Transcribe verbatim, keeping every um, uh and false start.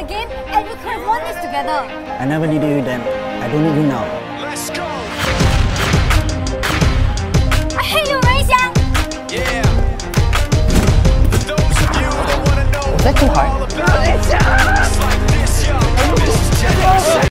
again, and we could have won this together. I never needed you then. I don't need you now. Let's go! I hate you, Ren Yi Xiang! Yeah! For those of you that wanna know Was that too hard?